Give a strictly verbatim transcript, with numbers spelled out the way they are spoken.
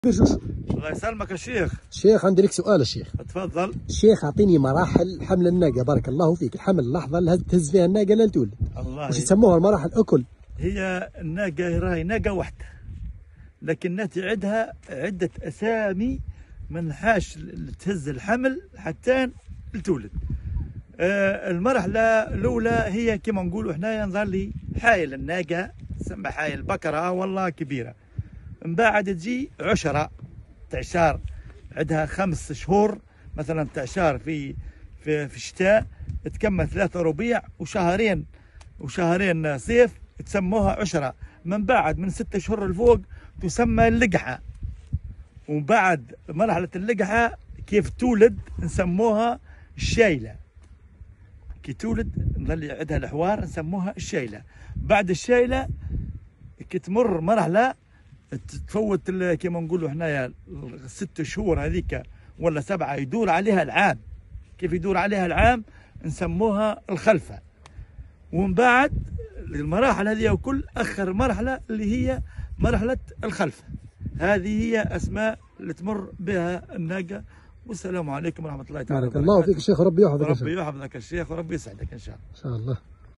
بجوش. الله يسلمك يا شيخ. شيخ عندي لك سؤال يا شيخ. تفضل. شيخ اعطيني مراحل حمل الناقه بارك الله فيك، الحمل اللحظه اللي تهز فيها الناقه لا تولد. الله. وش يسموها المراحل اكل؟ هي الناقه راهي ناقه واحده، لكن عندها عده اسامي من حاش تهز الحمل حتى تولد. آه المرحله الاولى هي كما نقولوا حنايا نظهر لي حايل الناقه، تسمى حايل بكره والله كبيره. من بعد تجي عشره تعشار، عندها خمس شهور مثلا تعشار في في في الشتاء، تكمل ثلاثة ربيع وشهرين وشهرين صيف، تسموها عشرة. من بعد من ستة شهور الفوق تسمى اللقحة. وبعد مرحلة اللقحة كيف تولد نسموها الشايلة. كي تولد نظل عندها الحوار نسموها الشايلة. بعد الشايلة كي تمر مرحلة تفوت كما نقولوا حنايا ست شهور هذيك ولا سبعه يدور عليها العام. كيف يدور عليها العام نسموها الخلفه. ومن بعد المراحل هذه وكل اخر مرحله اللي هي مرحله الخلفه. هذه هي اسماء اللي تمر بها الناقه. والسلام عليكم ورحمه الله تعالى بارك الله فيك يا شيخ، ربي يحفظك. ربي يحفظك يا شيخ وربي يسعدك ان شاء الله. ان شاء الله.